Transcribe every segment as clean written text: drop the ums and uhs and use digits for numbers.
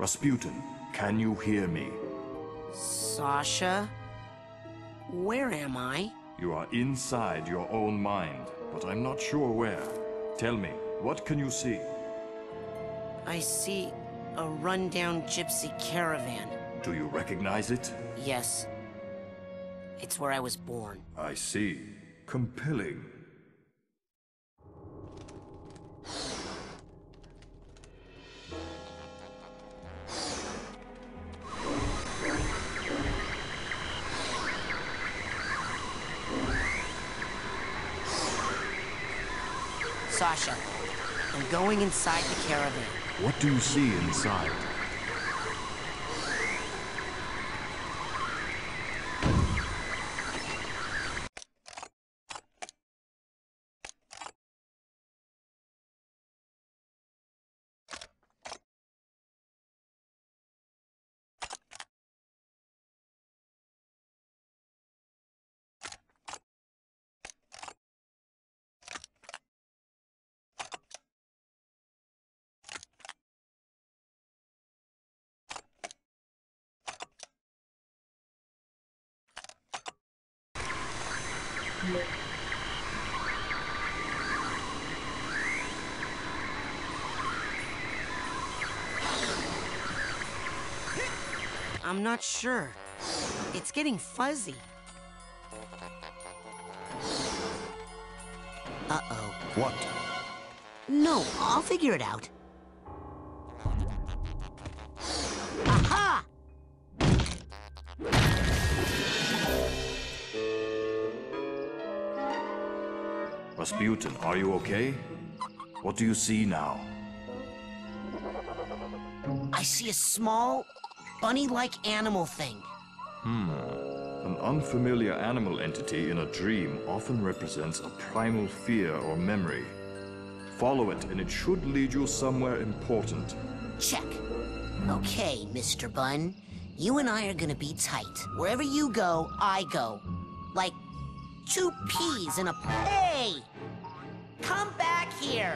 Rasputin, can you hear me? Sasha? Where am I? You are inside your own mind, but I'm not sure where. Tell me, what can you see? I see a rundown gypsy caravan. Do you recognize it? Yes. It's where I was born. I see. Compelling. Sasha, I'm going inside the caravan. What do you see inside? I'm not sure. It's getting fuzzy. Uh-oh. What? No, I'll figure it out. Aha! Rasputin, are you okay? What do you see now? I see a small, bunny-like animal thing. An unfamiliar animal entity in a dream often represents a primal fear or memory. Follow it, and it should lead you somewhere important. Check. Okay, Mr. Bun. You and I are gonna be tight. Wherever you go, I go. Like two peas in a... Hey! Come back here!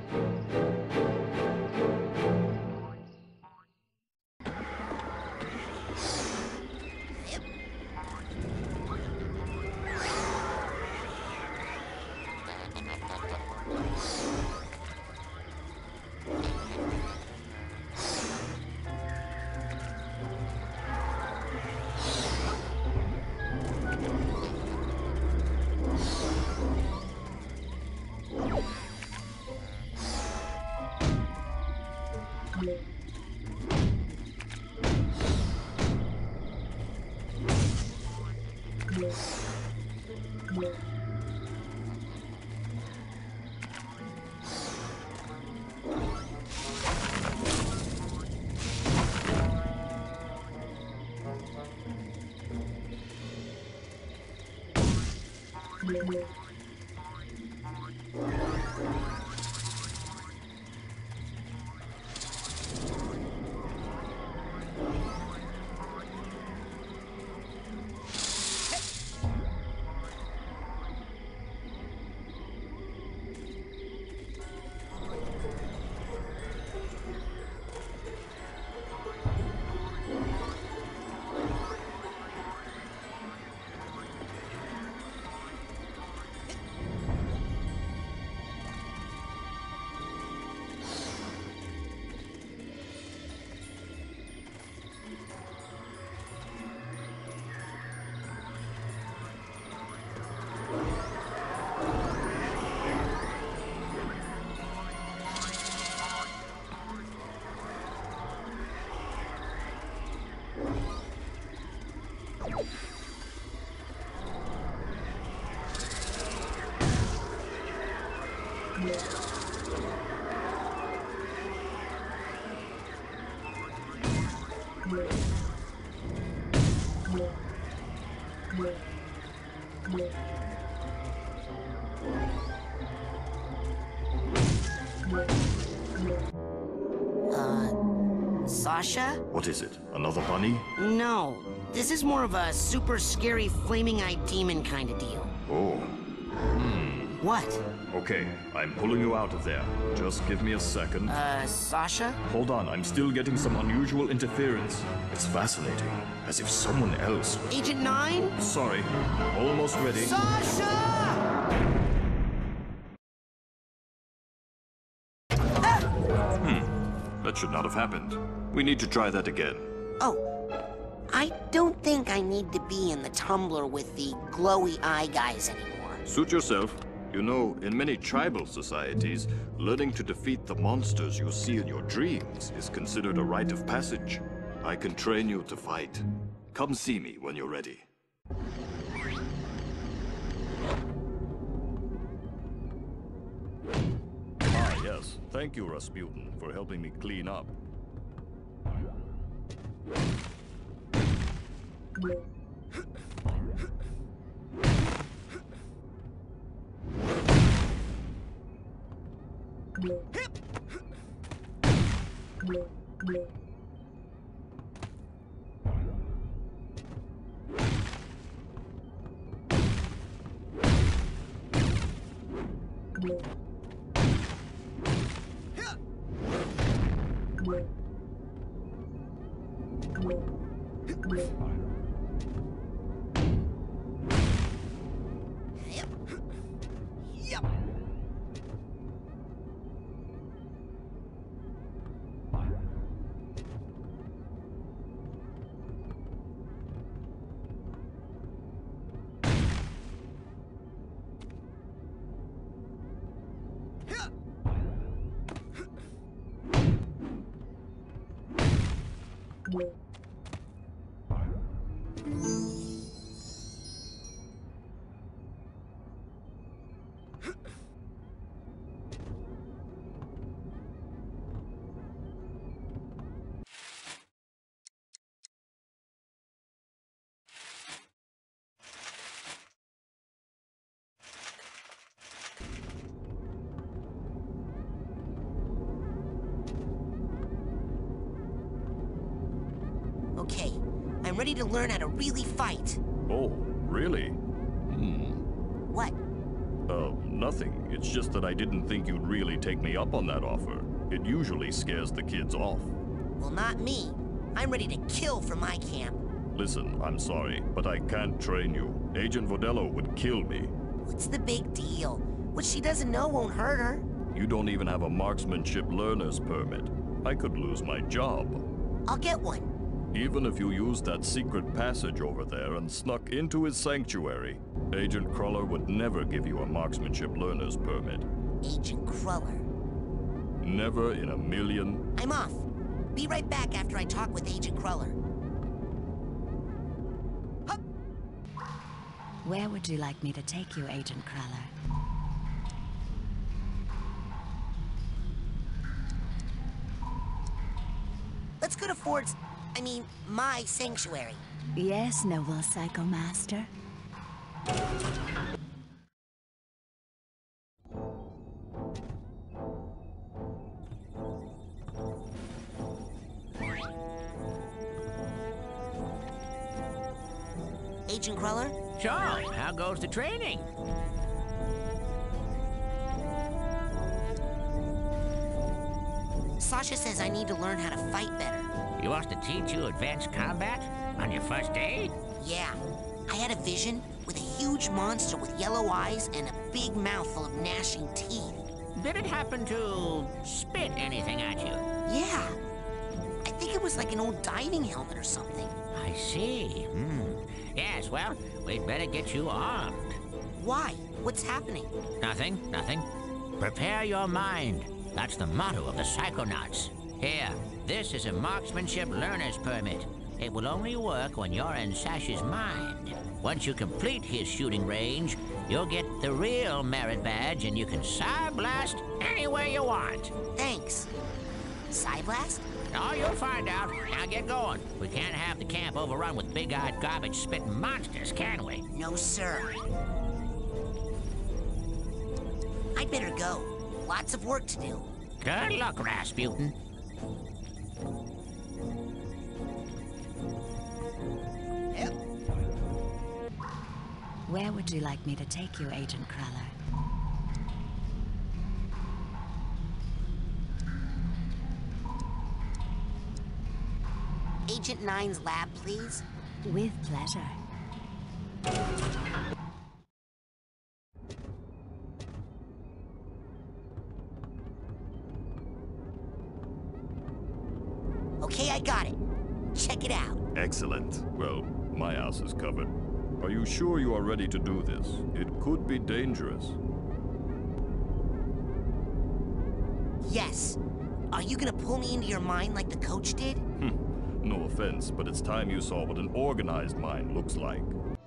Sasha? What is it? Another bunny? No. This is more of a super scary flaming-eyed demon kind of deal. Oh. What? Okay, I'm pulling you out of there. Just give me a second. Sasha? Hold on, I'm still getting some unusual interference. It's fascinating, as if someone else... Agent 9? Sorry, almost ready. Sasha! That should not have happened. We need to try that again. Oh, I don't think I need to be in the tumbler with the glowy eye guys anymore. Suit yourself. You know, in many tribal societies, learning to defeat the monsters you see in your dreams is considered a rite of passage. I can train you to fight. Come see me when you're ready. Ah, yes. Thank you, Rasputin, for helping me clean up. Okay, I'm ready to learn how to really fight. Oh, really? What? Nothing. It's just that I didn't think you'd really take me up on that offer. It usually scares the kids off. Well, not me. I'm ready to kill for my camp. Listen, I'm sorry, but I can't train you. Agent Vodello would kill me. What's the big deal? What she doesn't know won't hurt her. You don't even have a marksmanship learner's permit. I could lose my job. I'll get one. Even if you used that secret passage over there and snuck into his sanctuary, Agent Cruller would never give you a marksmanship learner's permit. Agent Cruller. Never in a million. I'm off. Be right back after I talk with Agent Cruller. Hup! Where would you like me to take you, Agent Cruller? Let's go to my sanctuary. Yes, noble Psycho Master. Agent Cruller? So, how goes the training? Sasha says I need to learn how to fight better. He wants to teach you advanced combat on your first day? Yeah. I had a vision with a huge monster with yellow eyes and a big mouth full of gnashing teeth. Did it happen to spit anything at you? Yeah. I think it was like an old diving helmet or something. I see. Yes, well, we'd better get you armed. Why? What's happening? Nothing. Prepare your mind. That's the motto of the Psychonauts. Here, this is a marksmanship learner's permit. It will only work when you're in Sash's mind. Once you complete his shooting range, you'll get the real merit badge and you can Psyblast anywhere you want. Thanks. Psyblast? Oh, you'll find out. Now get going. We can't have the camp overrun with big-eyed garbage-spitting monsters, can we? No, sir. I'd better go. Lots of work to do. Good luck, Rasputin. Where would you like me to take you, Agent Cruller? Agent 9's lab, please? With pleasure. Okay, I got it. Check it out. Excellent. Well, my ass is covered. Are you sure you are ready to do this? It could be dangerous. Yes. Are you gonna pull me into your mind like the coach did? No offense, but it's time you saw what an organized mind looks like.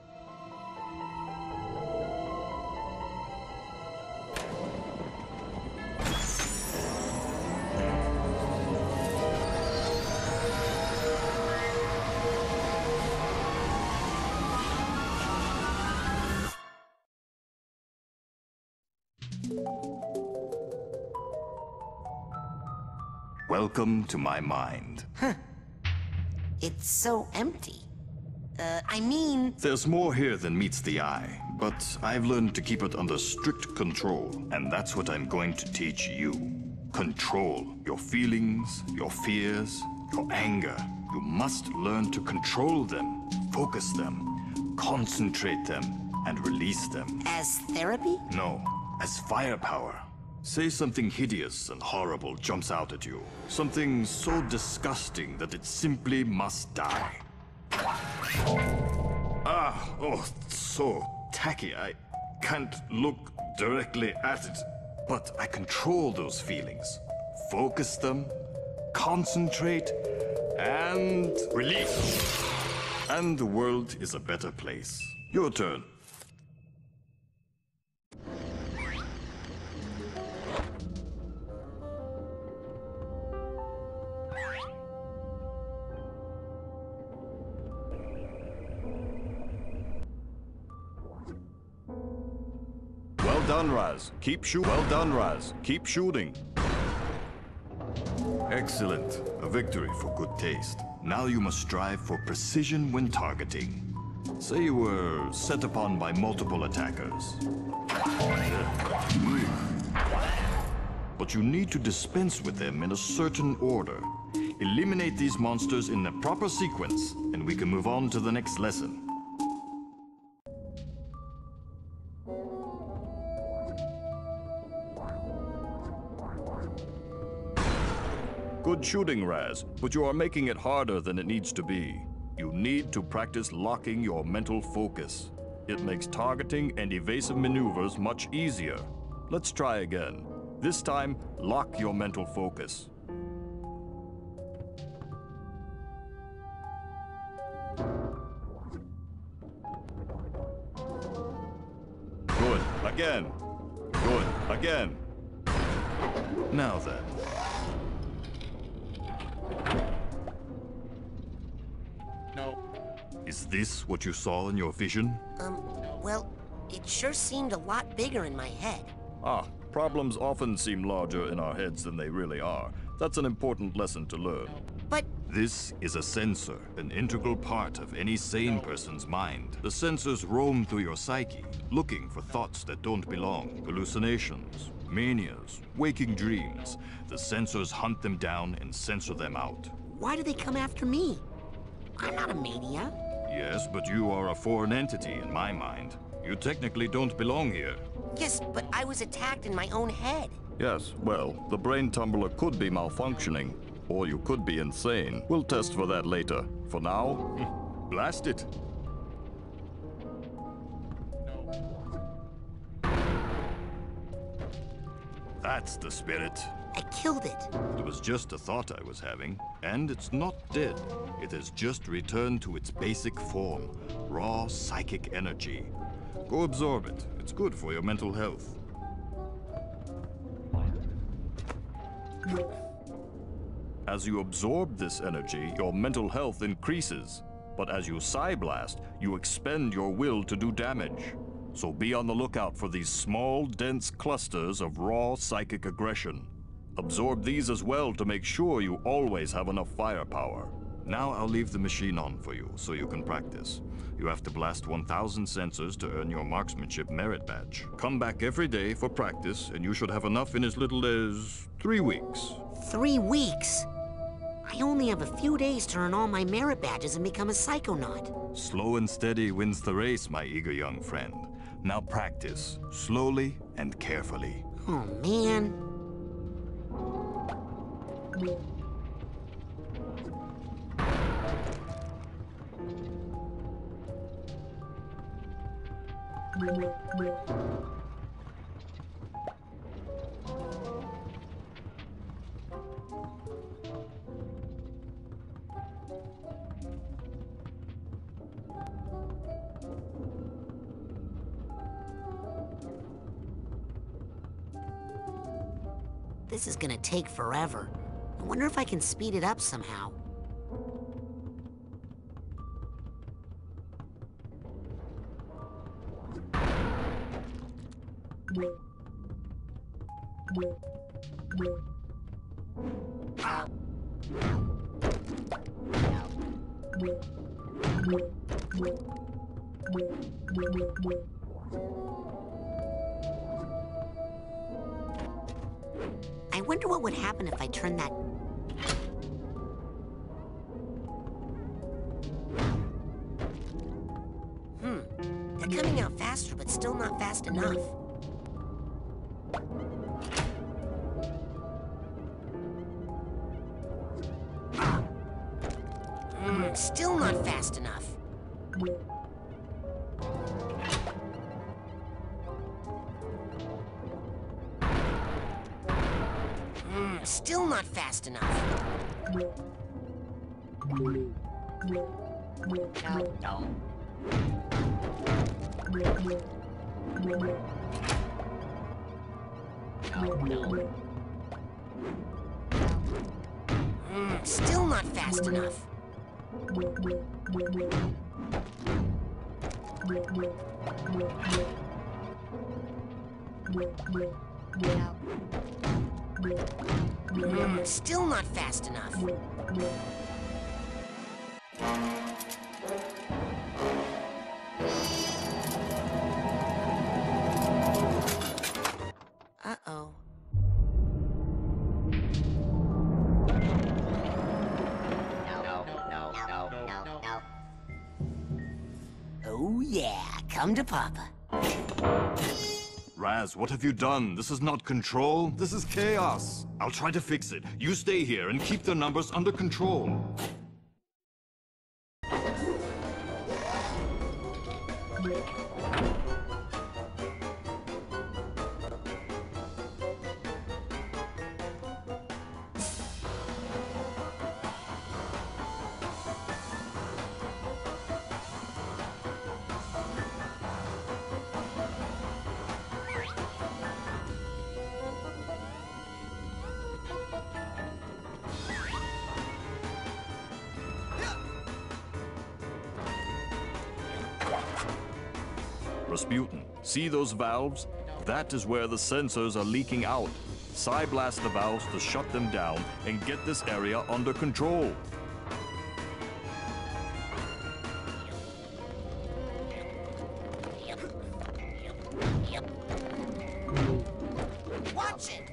Welcome to my mind. It's so empty. I mean... There's more here than meets the eye, but I've learned to keep it under strict control, and that's what I'm going to teach you. Control your feelings, your fears, your anger. You must learn to control them, focus them, concentrate them, and release them. As therapy? No, as firepower. Say something hideous and horrible jumps out at you. Something so disgusting that it simply must die. Oh, so tacky. I can't look directly at it. But I control those feelings. Focus them, concentrate, and release. And the world is a better place. Your turn. Well done, Raz. Well done, Raz. Keep shooting. Excellent. A victory for good taste. Now you must strive for precision when targeting. Say you were set upon by multiple attackers. But you need to dispense with them in a certain order. Eliminate these monsters in the proper sequence, and we can move on to the next lesson. Good shooting, Raz, but you are making it harder than it needs to be. You need to practice locking your mental focus. It makes targeting and evasive maneuvers much easier. Let's try again. This time, lock your mental focus. Good. Again. Good. Again. Now then. No. Is this what you saw in your vision? Well, it sure seemed a lot bigger in my head. Problems often seem larger in our heads than they really are. That's an important lesson to learn. But This is a sensor, an integral part of any sane person's mind. The sensors roam through your psyche, looking for thoughts that don't belong, hallucinations, manias, waking dreams. The sensors hunt them down and censor them out. why do they come after me? I'm not a mania. Yes, but you are a foreign entity in my mind. You technically don't belong here. Yes, but I was attacked in my own head. Yes, well, the brain tumbler could be malfunctioning, or you could be insane. We'll test for that later. For now, blast it. That's the spirit. I killed it. It was just a thought I was having, and it's not dead. It has just returned to its basic form, raw psychic energy. Go absorb it. It's good for your mental health. As you absorb this energy, your mental health increases. But as you Psyblast, you expend your will to do damage. So be on the lookout for these small, dense clusters of raw psychic aggression. Absorb these as well to make sure you always have enough firepower. Now I'll leave the machine on for you, so you can practice. You have to blast 1,000 sensors to earn your marksmanship merit badge. Come back every day for practice, and you should have enough in as little as 3 weeks. 3 weeks? I only have a few days to earn all my merit badges and become a psychonaut. Slow and steady wins the race, my eager young friend. Now practice, slowly and carefully. Oh, man. This is gonna take forever. I wonder if I can speed it up somehow. I wonder what would happen if I turned that... They're coming out faster, but still not fast enough. Still not fast enough. Still not fast enough. Still not fast enough. Still not fast enough. Uh-oh. Oh yeah, come to Papa. Raz, what have you done? This is not control, this is chaos. I'll try to fix it. You stay here and keep the numbers under control. Rasputin, see those valves? That is where the sensors are leaking out. Psyblast the valves to shut them down and get this area under control. Watch it!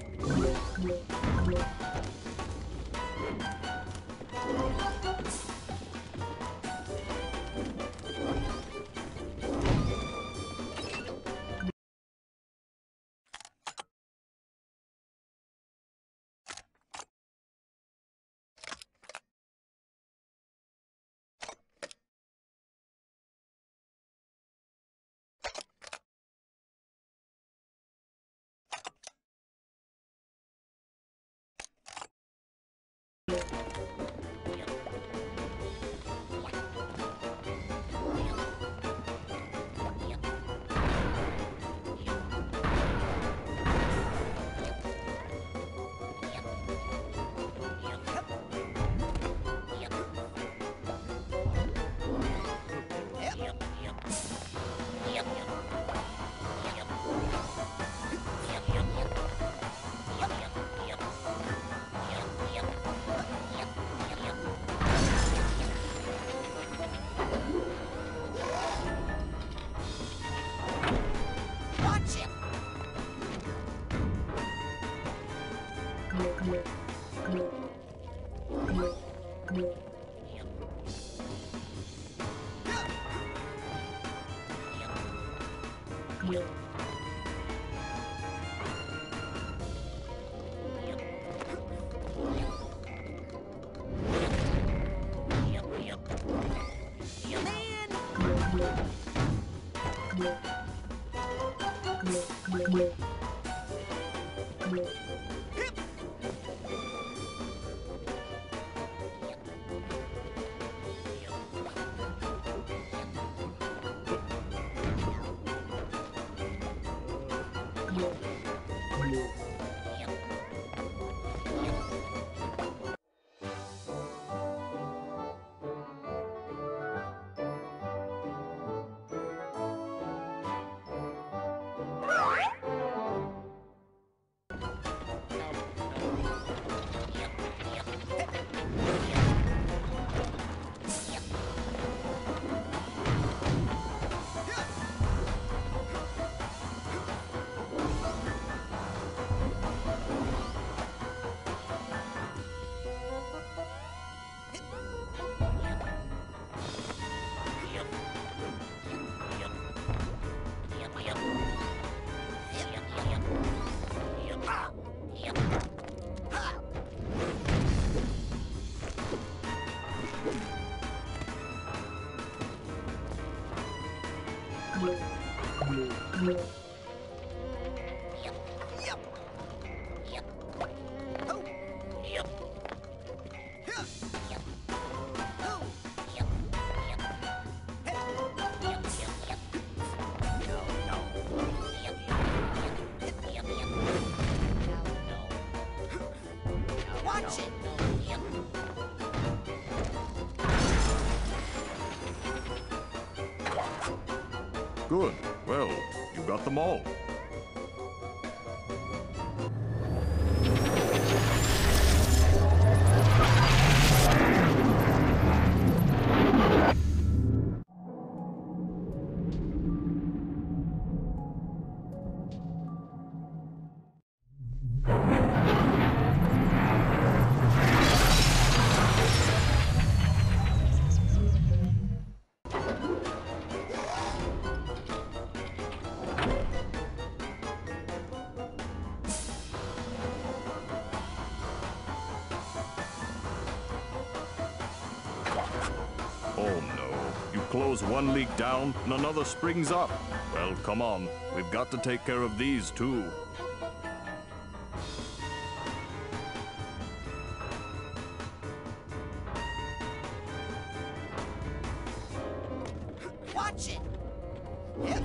Watch it! Watch it! Good. Well, you got them all. Oh no. You close one leak down and another springs up. Well, come on. We've got to take care of these too. Watch it! Yep.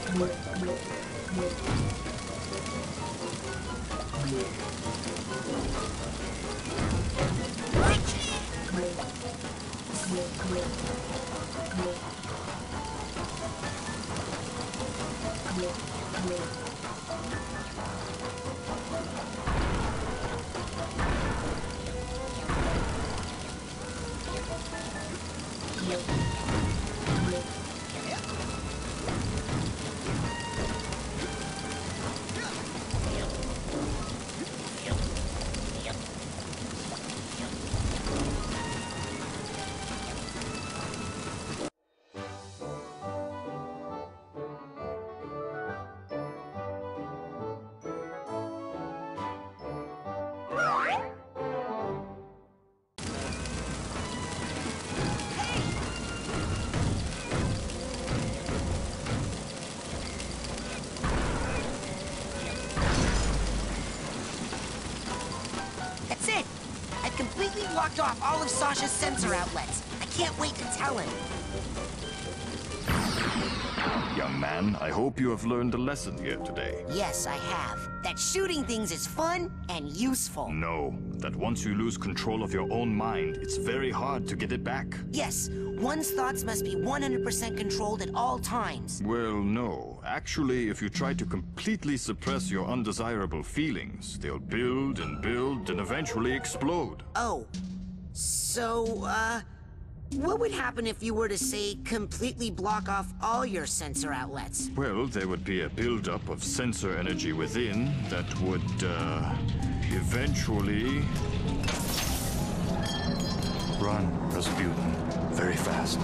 That's it! I've completely blocked off all of Sasha's sensor outlets. I can't wait to tell him. Young man, I hope you have learned a lesson here today. Yes, I have. That shooting things is fun and useful. No, that once you lose control of your own mind, it's very hard to get it back. Yes, one's thoughts must be 100% controlled at all times. Well, no. Actually, if you try to completely suppress your undesirable feelings, they'll build and eventually explode. Oh, so, what would happen if you were to, say, completely block off all your sensor outlets? Well, there would be a buildup of sensor energy within that would, eventually... Run, Rasputin. Very fast.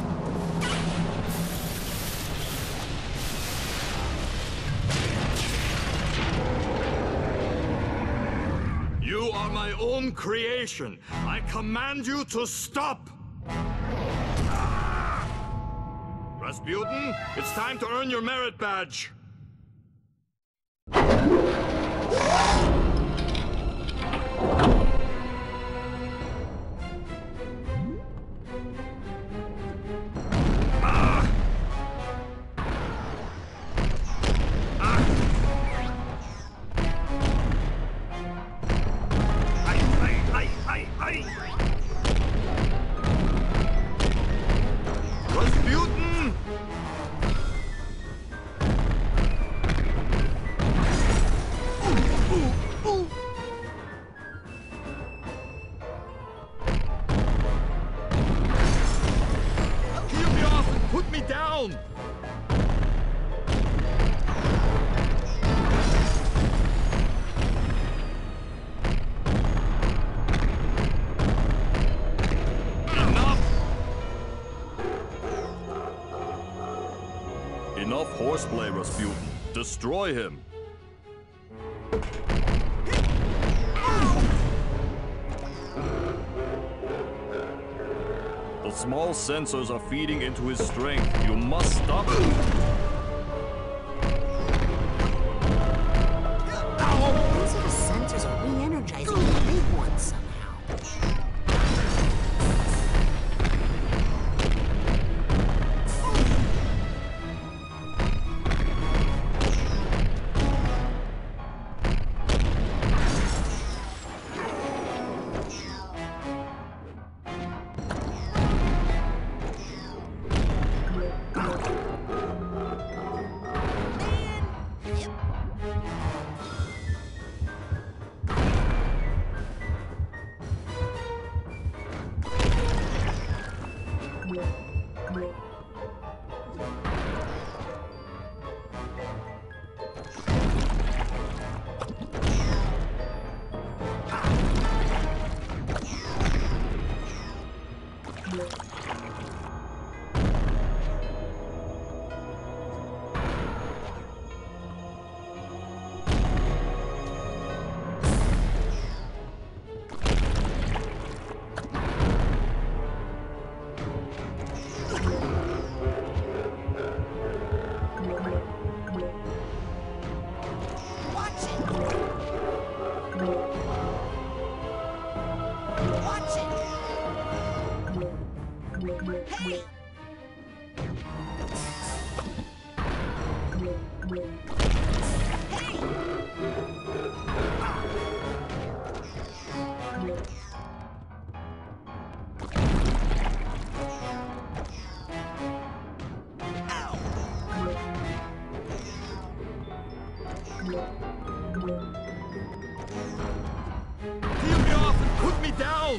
You are my own creation. I command you to stop! Rasputin, it's time to earn your merit badge. Rasputin! Peel me off and put me down! Enough horseplay, Rasputin. Destroy him. The small sensors are feeding into his strength. You must stop him. Those little sensors are re-energizing the big ones somehow. Peel me off and put me down!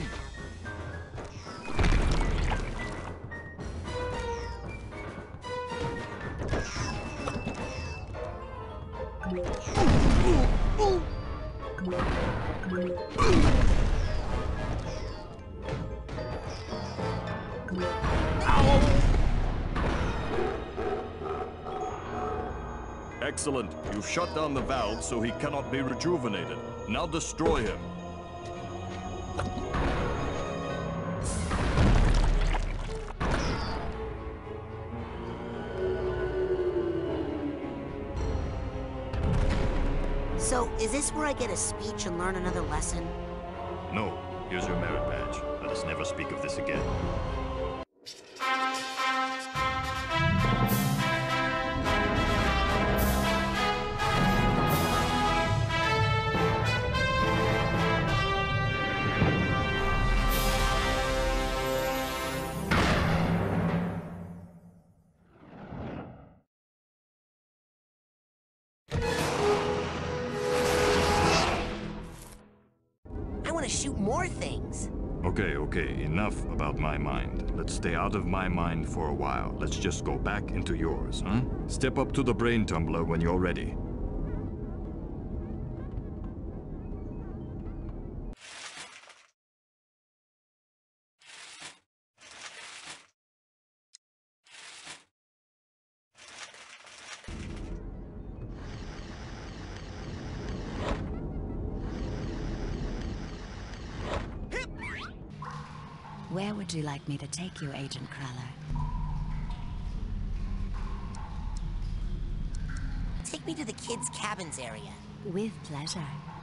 Excellent. You've shut down the valve so he cannot be rejuvenated. Now destroy him. So, is this where I get a speech and learn another lesson? No. Here's your merit badge. Let us never speak of this again. I want to shoot more things. Okay, enough about my mind. Let's stay out of my mind for a while. Let's just go back into yours, huh? Step up to the brain tumbler when you're ready. Where would you like me to take you, Agent Cruller? Take me to the kids' cabins area. With pleasure.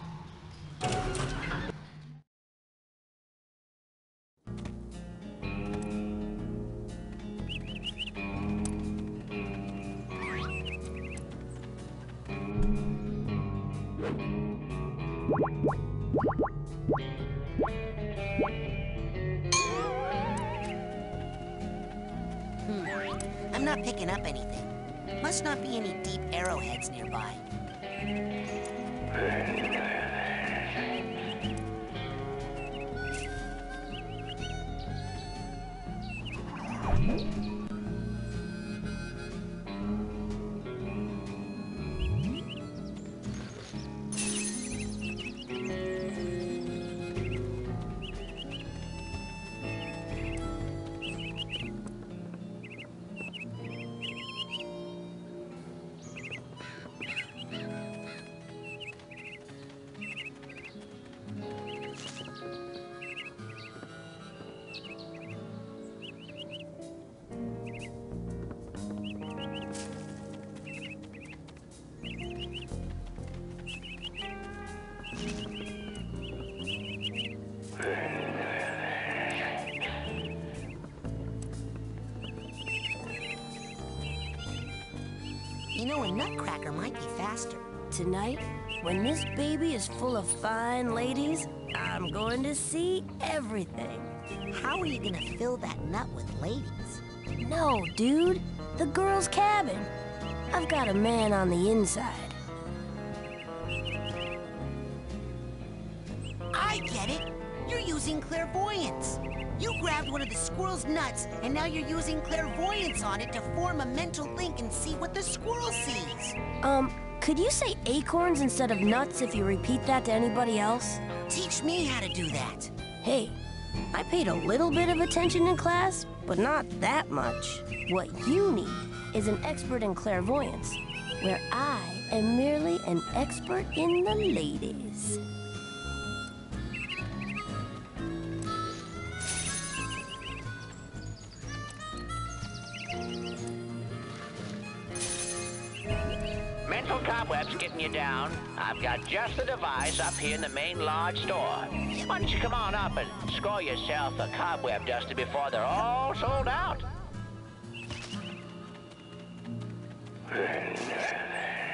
I'm not picking up anything. Must not be any deep arrowheads nearby. You know, a nutcracker might be faster. Tonight, when this baby is full of fine ladies, I'm going to see everything. How are you gonna fill that nut with ladies? No, dude. The girl's cabin. I've got a man on the inside. I get it! You're using clairvoyance. You grabbed one of the squirrel's nuts, and now you're using clairvoyance on it to form a mental link and see what the squirrel sees. Could you say acorns instead of nuts if you repeat that to anybody else? Teach me how to do that. Hey, I paid a little bit of attention in class, but not that much. What you need is an expert in clairvoyance, where I am merely an expert in the ladies. Mental cobwebs getting you down. I've got just the device up here in the main lodge store. Why don't you come on up and score yourself a cobweb duster before they're all sold out?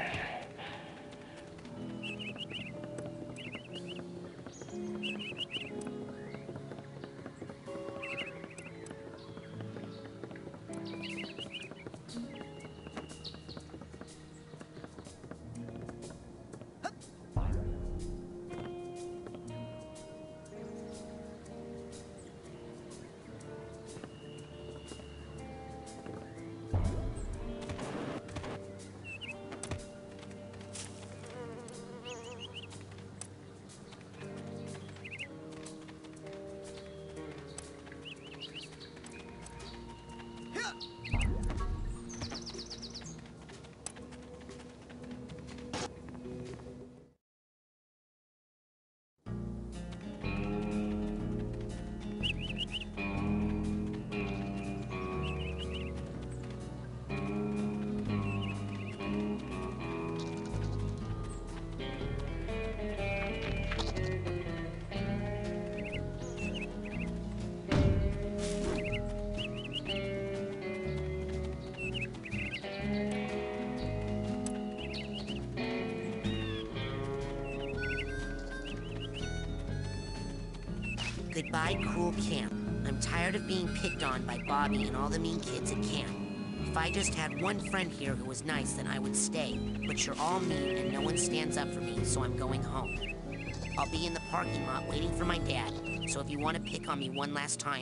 Goodbye, cool camp. I'm tired of being picked on by Bobby and all the mean kids at camp. If I just had one friend here who was nice, then I would stay. But you're all mean and no one stands up for me, so I'm going home. I'll be in the parking lot waiting for my dad, so if you want to pick on me one last time...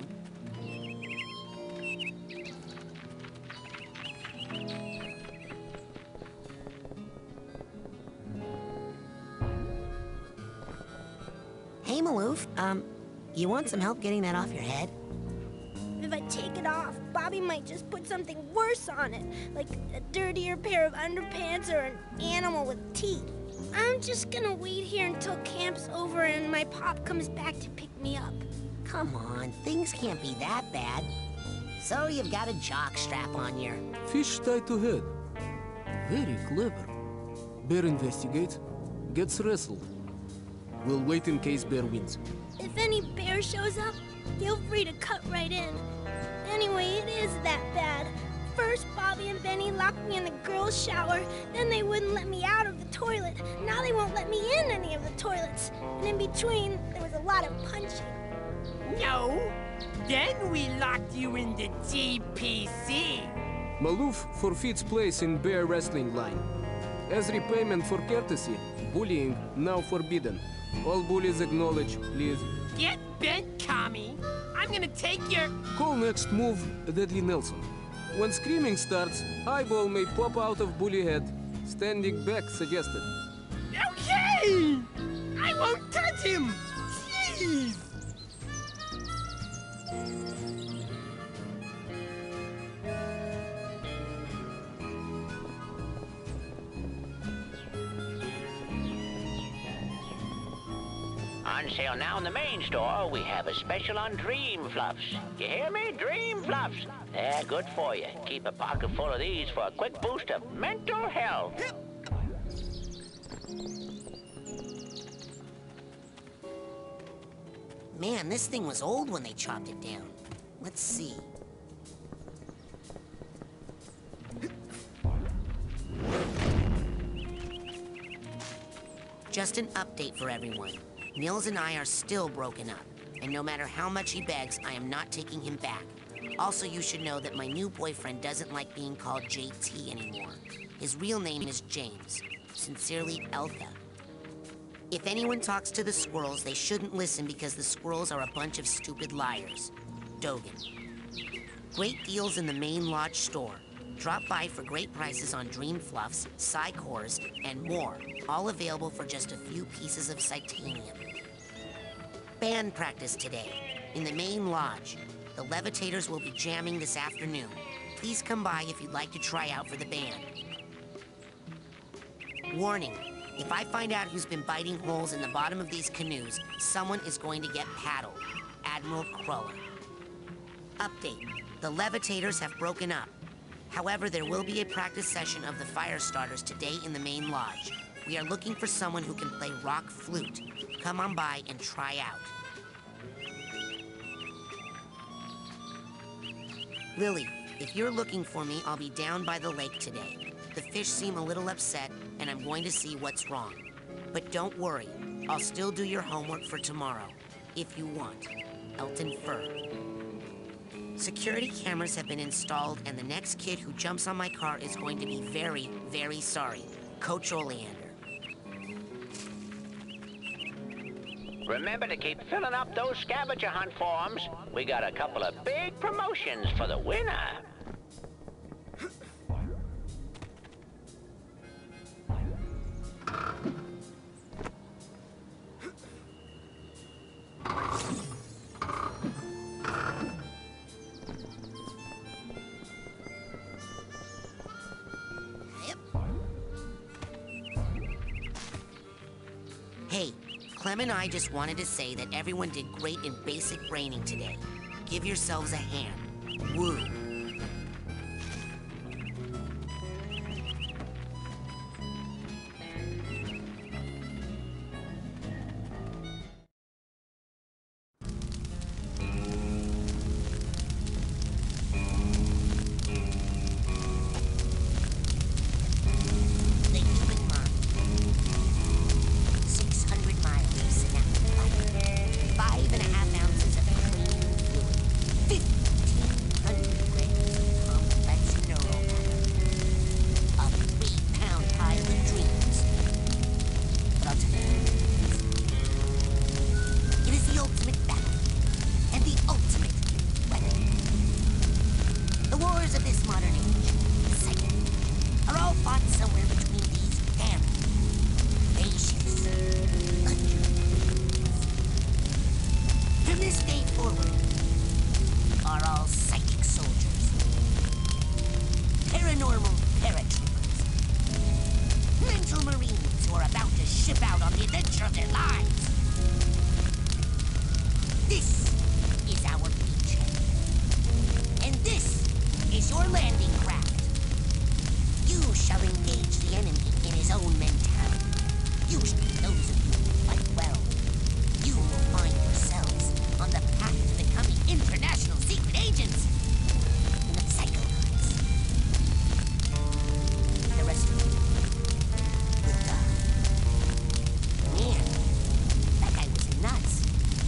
Hey, Maloof, you want some help getting that off your head? If I take it off, Bobby might just put something worse on it, like a dirtier pair of underpants or an animal with teeth. I'm just gonna wait here until camp's over and my pop comes back to pick me up. Come on, things can't be that bad. So you've got a jock strap on your... Fish tied to head. Very clever. Bear investigates, gets wrestled. We'll wait in case Bear wins. If any bear shows up, feel free to cut right in. Anyway, it is that bad. First, Bobby and Benny locked me in the girls' shower, then they wouldn't let me out of the toilet. Now they won't let me in any of the toilets. And in between, there was a lot of punching. No, then we locked you in the GPC. Maloof forfeits place in Bear Wrestling line. As repayment for courtesy, bullying now forbidden. All bullies acknowledge, please. Get bent, Kami. I'm gonna take your... Call next move, Deadly Nelson. When screaming starts, eyeball may pop out of bully head. Standing back suggested. Okay! I won't touch him! Jeez! On sale now in the main store, we have a special on Dream Fluffs. You hear me? Dream Fluffs. They're good for you. Keep a pocket full of these for a quick boost of mental health. Man, this thing was old when they chopped it down. Let's see. Just an update for everyone. Nils and I are still broken up. And no matter how much he begs, I am not taking him back. Also, you should know that my new boyfriend doesn't like being called JT anymore. His real name is James. Sincerely, Eltha. If anyone talks to the squirrels, they shouldn't listen because the squirrels are a bunch of stupid liars. Dogen. Great deals in the main lodge store. Drop by for great prices on Dream Fluffs, Psycores, and more. All available for just a few pieces of Titanium. Band practice today, in the main lodge. The Levitators will be jamming this afternoon. Please come by if you'd like to try out for the band. Warning, if I find out who's been biting holes in the bottom of these canoes, someone is going to get paddled. Admiral Cruller. Update, the Levitators have broken up. However, there will be a practice session of the Firestarters today in the main lodge. We are looking for someone who can play rock flute. Come on by and try out. Lily, if you're looking for me, I'll be down by the lake today. The fish seem a little upset, and I'm going to see what's wrong. But don't worry, I'll still do your homework for tomorrow, if you want. Elton Fur. Security cameras have been installed, and the next kid who jumps on my car is going to be very, very sorry. Coach Oleander. Remember to keep filling up those scavenger hunt forms. We got a couple of big promotions for the winner. Hey, Clem and I just wanted to say that everyone did great in basic braining today. Give yourselves a hand. Woo. The human mind. 600 miles of synaptic fiber. 5.5 ounces are about to ship out on the adventure of their lives. This is our beachhead. And this is your landing craft. You shall engage the enemy in his own mentality. Usually those of you who fight well. You will find yourselves on the path to becoming international secret agents. The Psychonauts. The rest of you will die. Man, that guy was nuts.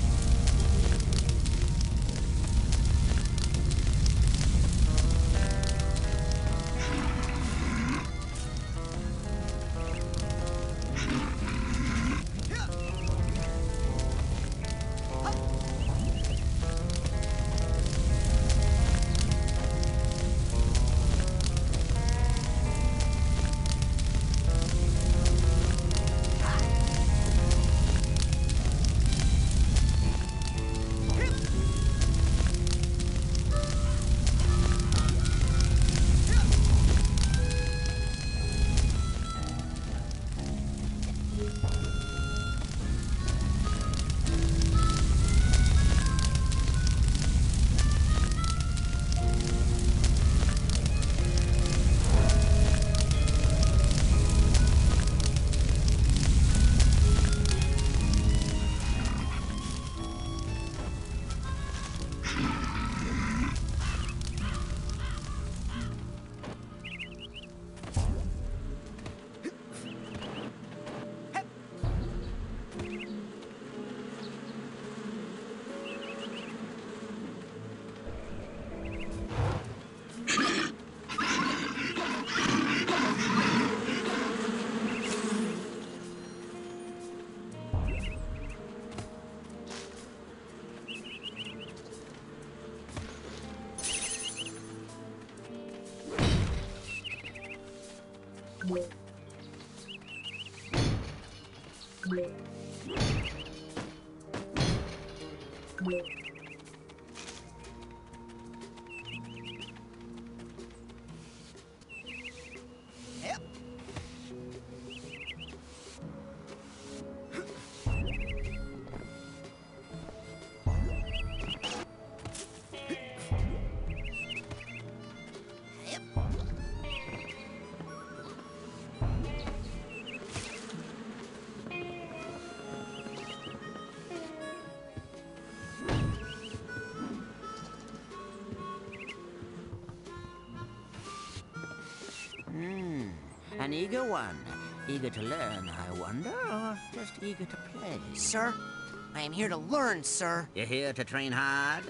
An eager one. Eager to learn, I wonder, or just eager to play? Sir, I am here to learn, sir. You're here to train hard?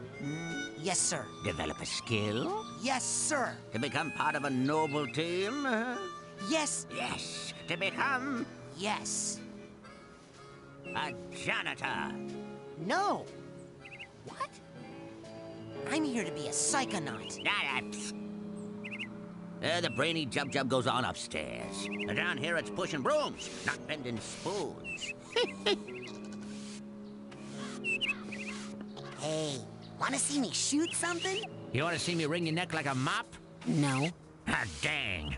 Yes, sir. Develop a skill? Yes, sir. To become part of a noble team? Yes. Yes. To become Yes. a janitor? No. What? I'm here to be a psychonaut. The brainy jub-jub goes on upstairs. Down here it's pushing brooms, not bending spoons. Hey, wanna see me shoot something? You want to see me wring your neck like a mop? No. Ah, dang.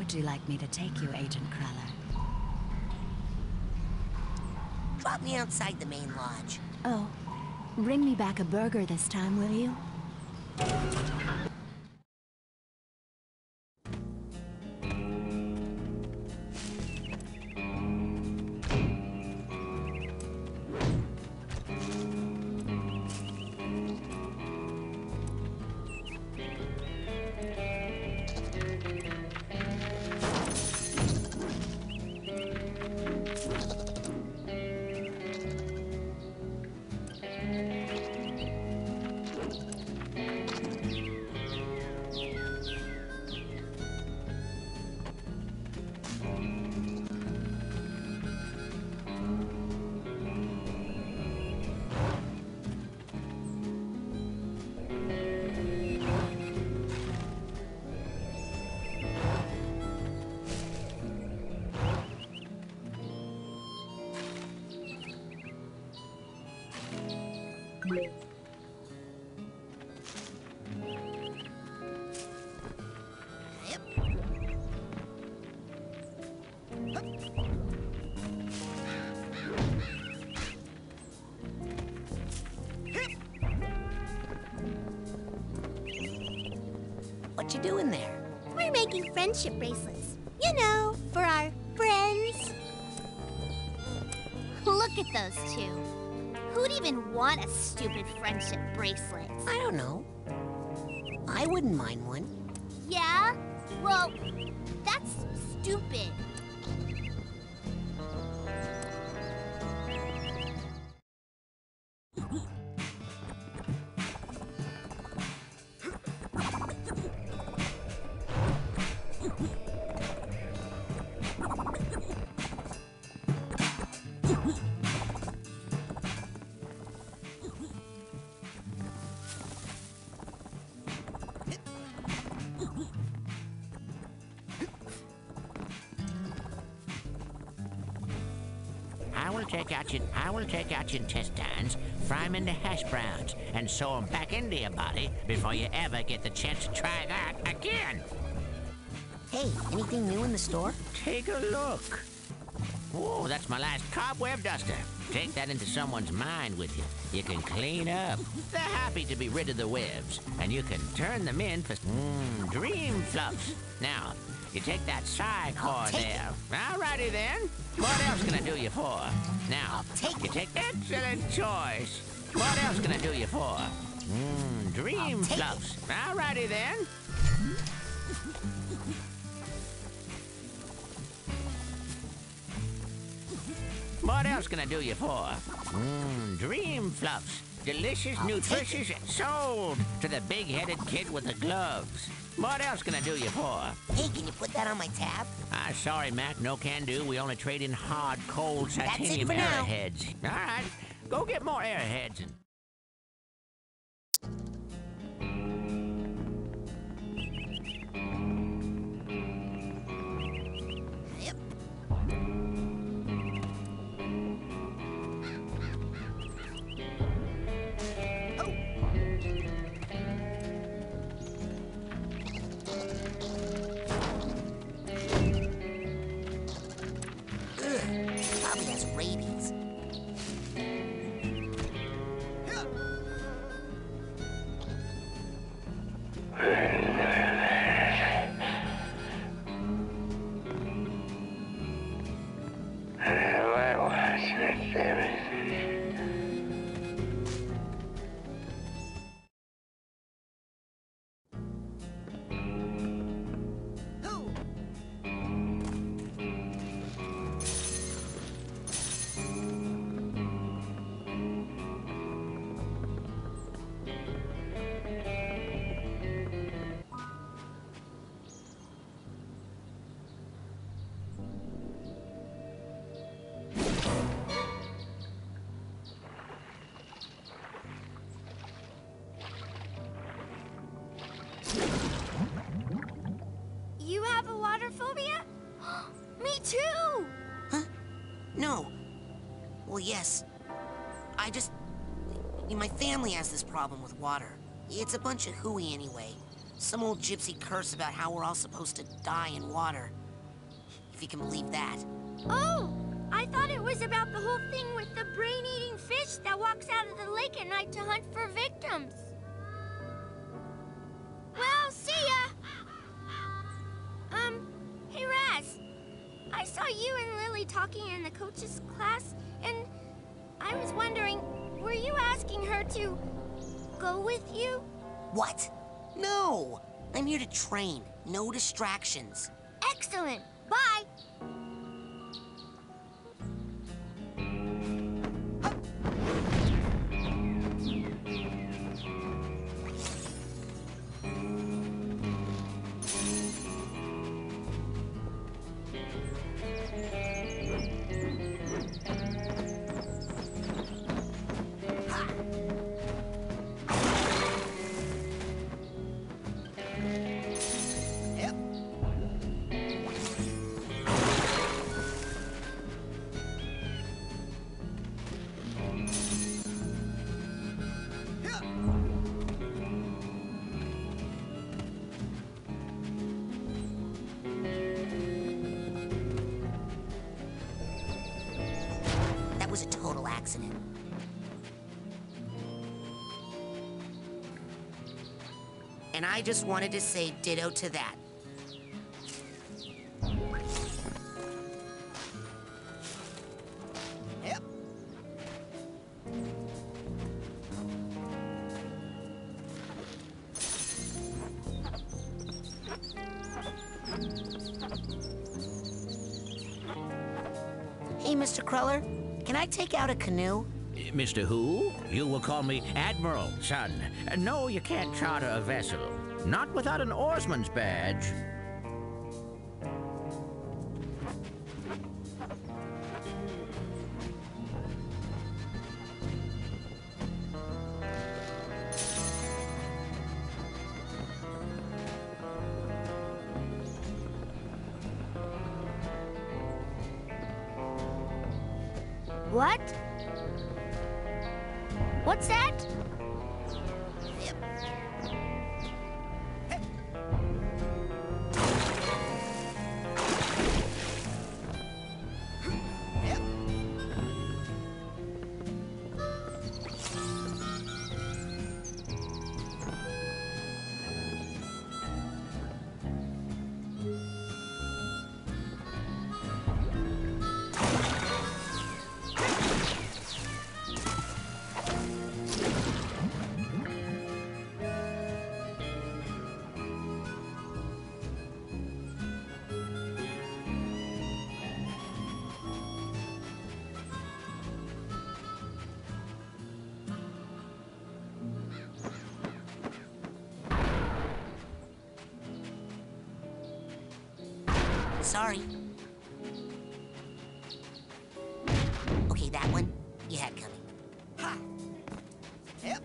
would you like me to take you, Agent Cruller? Drop me outside the main lodge. Oh, bring me back a burger this time, will you? What you doing there? We're making friendship bracelets. You know, for our friends. Look at those two. Who'd even want a stupid friendship bracelet? I don't know. I wouldn't mind one. Yeah? Well, that's stupid. I will take out your intestines, fry them into hash browns, and sew them back into your body before you ever get the chance to try that again. Hey, anything new in the store? Take a look. Oh, that's my last cobweb duster. Take that into someone's mind with you. You can clean up. They're happy to be rid of the webs, and you can turn them in for dream fluffs. Now, you take that Psy-Core there. Alrighty then. What else can I do you for? Now, you take excellent choice. What else can I do you for? Dream fluffs. Alrighty then. What else can I do you for? Dream fluffs. Delicious, nutritious, sold to the big-headed kid with the gloves. What else can I do you for? Hey, can you put that on my tab? Sorry, Mac, no can do. We only trade in hard, cold titanium for now. arrowheads. All right, go get more arrowheads and... Yep. Probably has rabies. You have a water phobia? Me too! Huh? No. Well, yes. My family has this problem with water. It's a bunch of hooey anyway. Some old gypsy curse about how we're all supposed to die in water. If you can believe that. Oh! I thought it was about the whole thing with the brain-eating fish that walks out of the lake at night to hunt for victims. Well, see ya! Hey Raz. I saw you and Lily talking in the coach's class, and I was wondering, were you asking her to go with you? What? No! I'm here to train. No distractions. Excellent. Bye. That was a total accident. And I just wanted to say ditto to that. Yep. Hey, Mr. Cruller, can I take out a canoe? Mr. Who? You will call me Admiral, son. No, you can't charter a vessel. Not without an oarsman's badge. What? What's that? Yep. Yep. Sorry. Okay, that one you had coming. Ha! Yep.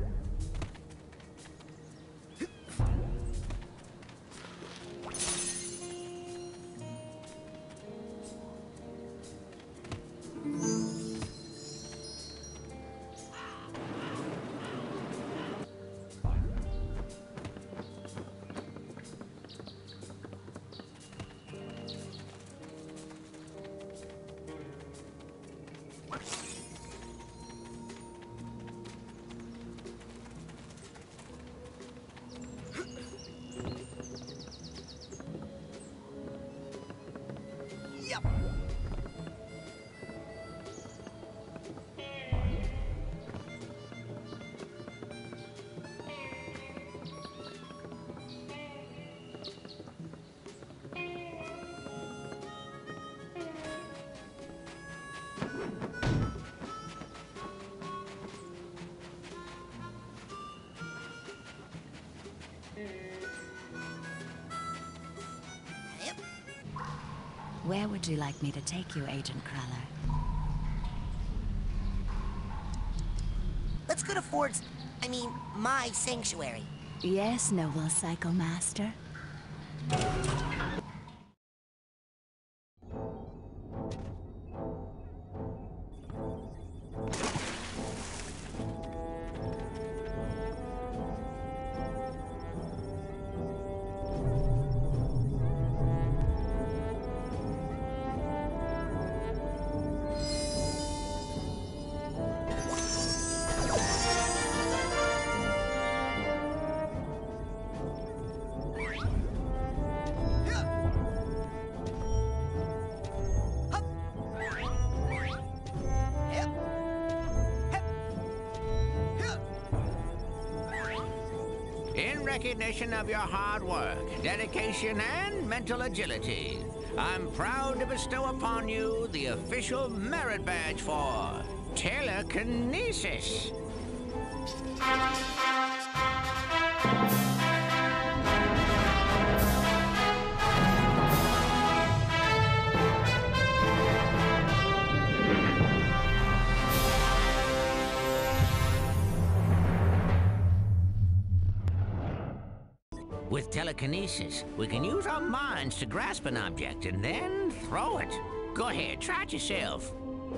Where would you like me to take you, Agent Cruller? Let's go to my sanctuary. Yes, noble Psycho Master. In recognition of your hard work, dedication, and mental agility, I'm proud to bestow upon you the official merit badge for telekinesis. With telekinesis, we can use our minds to grasp an object and then throw it. Go ahead, try it yourself.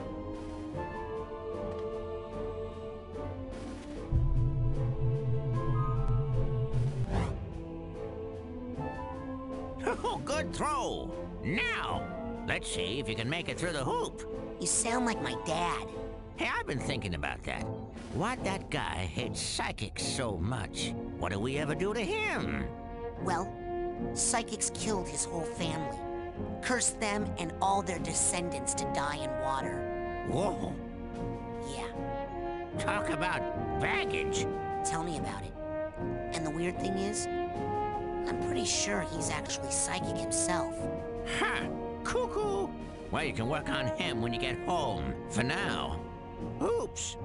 Oh, good throw. Now, let's see if you can make it through the hoop. You sound like my dad. Hey, I've been thinking about that. Why'd that guy hate psychics so much? What did we ever do to him? Well, psychics killed his whole family. Cursed them and all their descendants to die in water. Whoa. Yeah. Talk about baggage. Tell me about it. And the weird thing is, I'm pretty sure he's actually psychic himself. Ha! Cuckoo! Well, you can work on him when you get home. For now. Oops!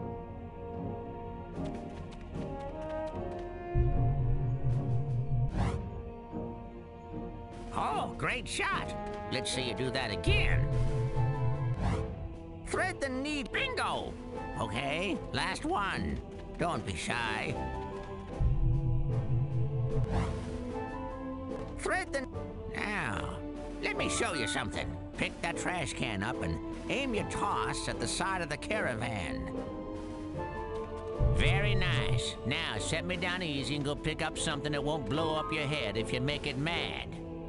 Oh, great shot! Let's see you do that again. Thread the knee, bingo! Okay, last one. Don't be shy. Thread the... Now, let me show you something. Pick that trash can up and aim your toss at the side of the caravan. Very nice. Now, set me down easy and go pick up something that won't blow up your head if you make it mad.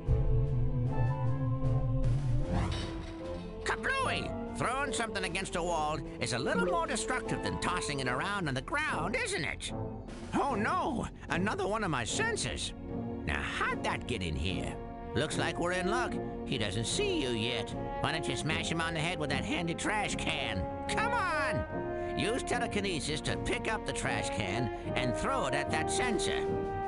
Kablooey! Throwing something against a wall is a little more destructive than tossing it around on the ground, isn't it? Oh no! Another one of my sensors! Now, how'd that get in here? Looks like we're in luck. He doesn't see you yet. Why don't you smash him on the head with that handy trash can? Come on! Use telekinesis to pick up the trash can and throw it at that sensor.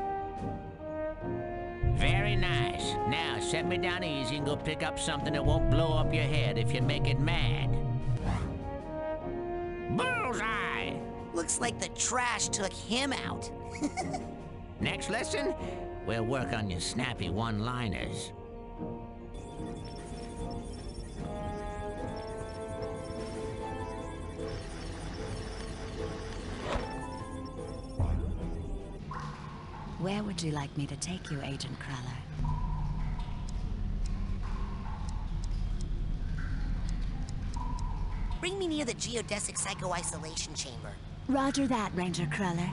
Very nice. Now, set me down easy and go pick up something that won't blow up your head if you make it mad. Bullseye! Looks like the trash took him out. Next lesson, we'll work on your snappy one-liners. Where would you like me to take you, Agent Cruller? Bring me near the geodesic psycho-isolation chamber. Roger that, Ranger Cruller.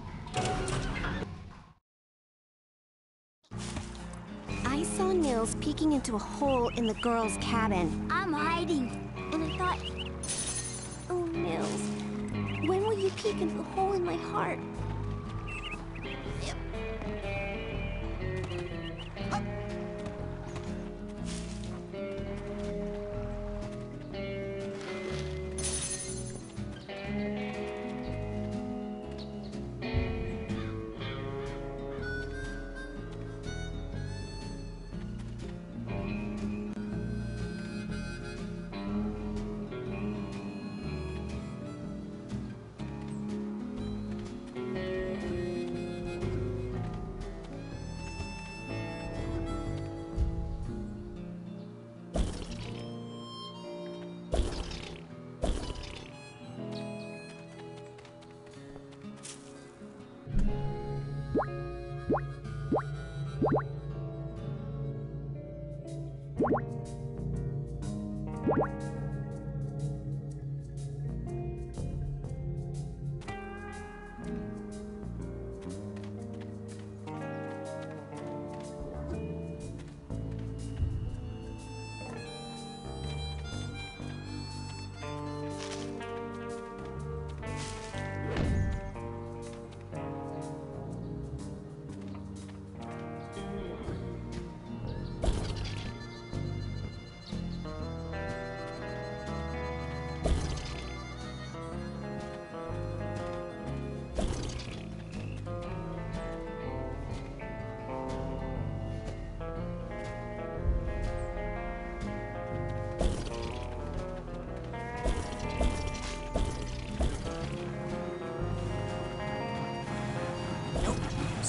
I saw Nils peeking into a hole in the girls' cabin. I'm hiding. And I thought, oh, Nils, when will you peek into the hole in my heart? Yep.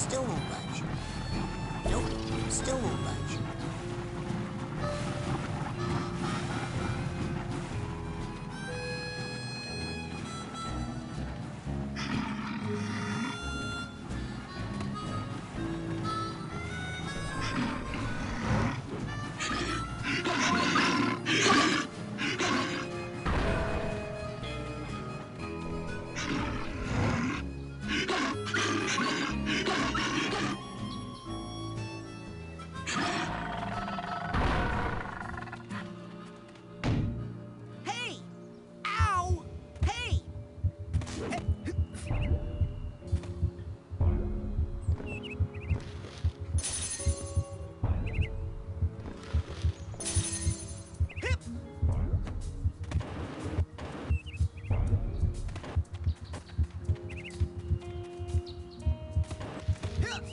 Still won't budge. Nope, still won't budge. Hey! Ow! Hey! Hip! Hip!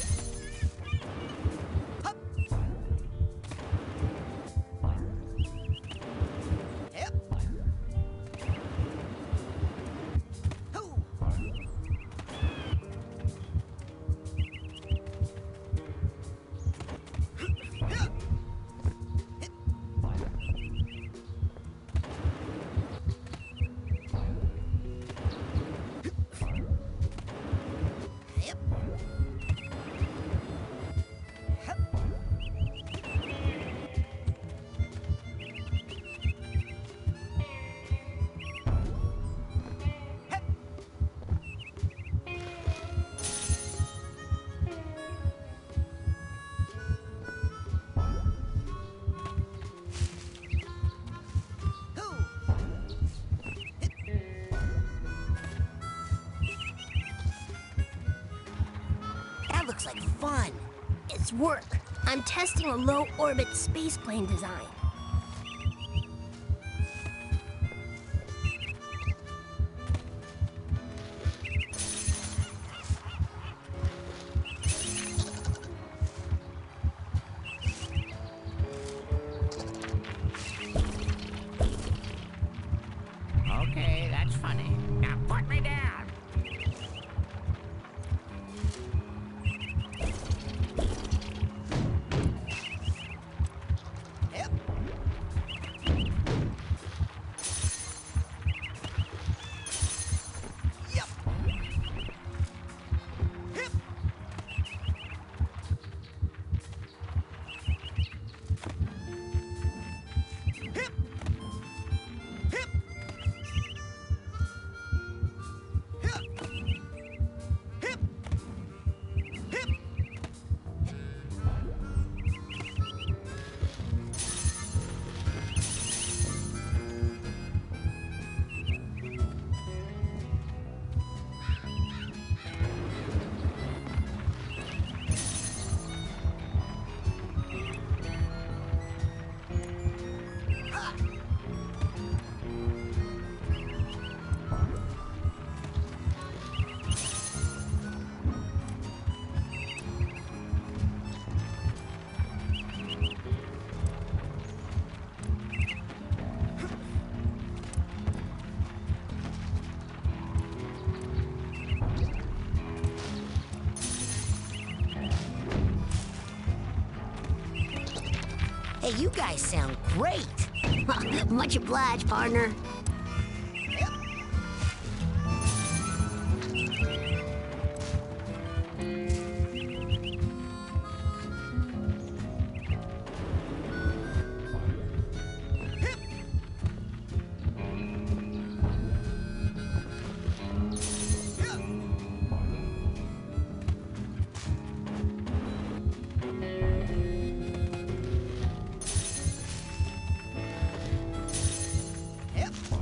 Hup! Hip! Hoo! Hip! Hip! Hip! Hup! Hip! Hoo! That looks like fun. It's work. I'm testing a low-orbit spaceplane design. Okay, that's funny. Now put me down. Hip! Yep! Hip! Hip! Hip! Hip! Hip! Hip! Ha! Hey, you guys sound great. Much obliged, partner. Yep. Hip. Hip. Yep.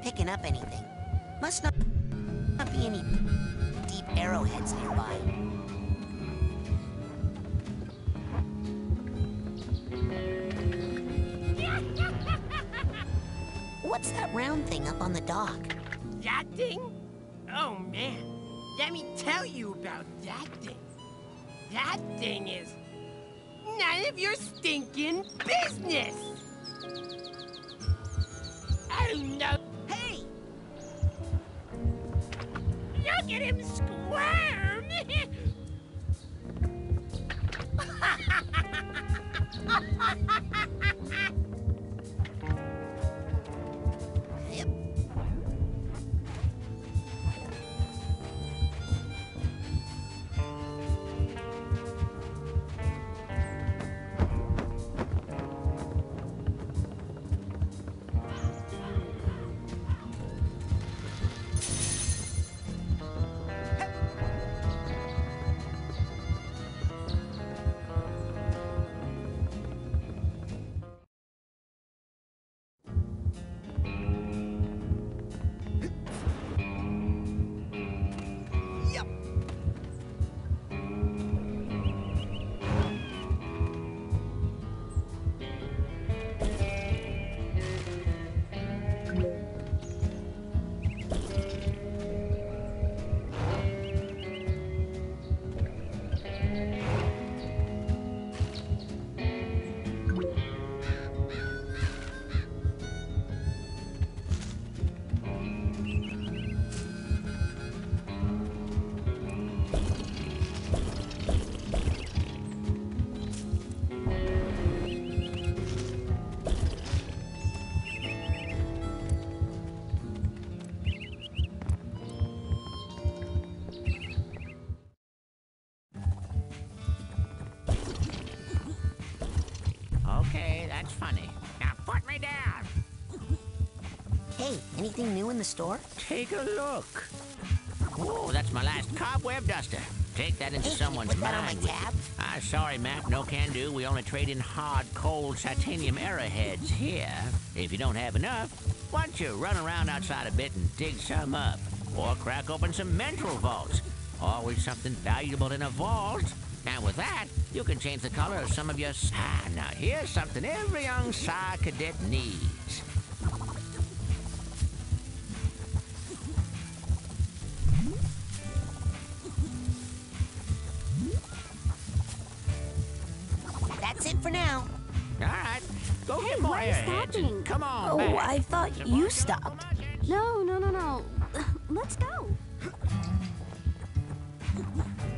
picking up anything. Must not be any deep arrowheads nearby. What's that round thing up on the dock? That thing? Oh, man. Let me tell you about that thing. That thing is none of your stinking business. Oh, no. Hey! Look at him squirm. Yep. Okay, that's funny. Now put me down. Hey, anything new in the store? Take a look. Oh, that's my last cobweb duster. Take that into Hey, someone's put that on mind. my tab? Sorry, Mac, no can do. We only trade in hard, cold titanium arrowheads here. If you don't have enough, why don't you run around outside a bit and dig some up? Or crack open some mental vaults. Always something valuable in a vault. Now with that, you can change the color of some of your... now here's something every young Psi cadet needs. That's it for now. All right, go get more why are you airheads. stopping? And come on Oh, back. I thought you stopped. No. Let's go.